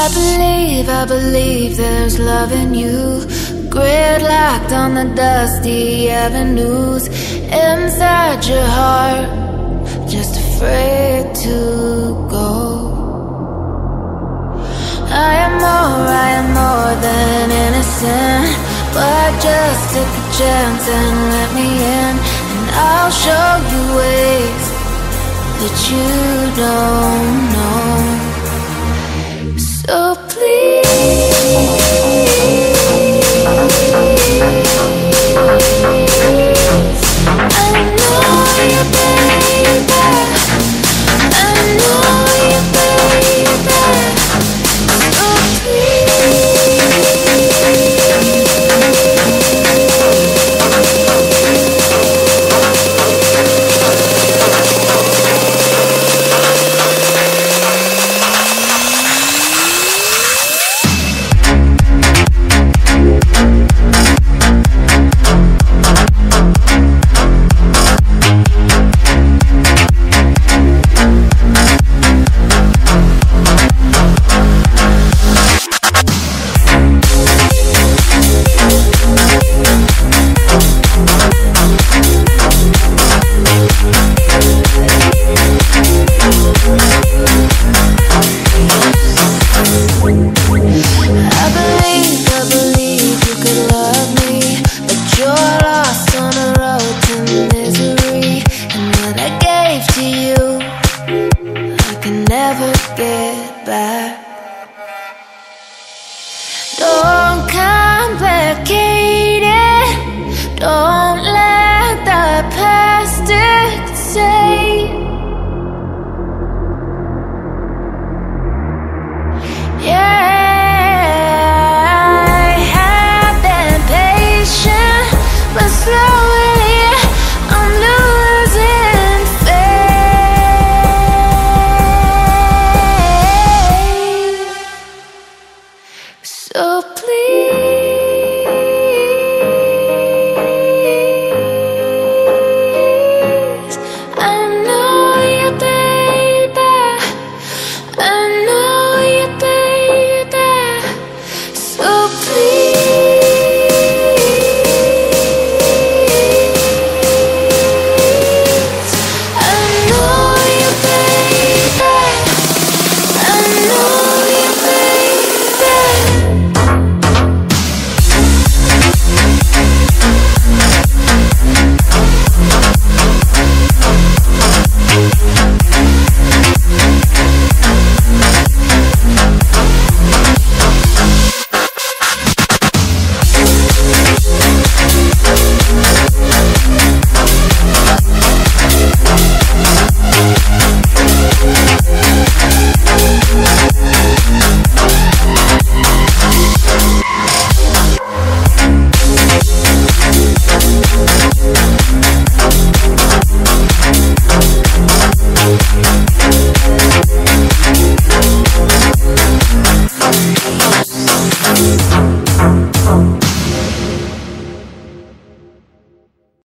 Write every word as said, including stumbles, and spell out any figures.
I believe, I believe there's love in you. Gridlocked on the dusty avenues inside your heart, just afraid to go. I am more, I am more than innocent, but just take a chance and let me in, and I'll show you ways that you don't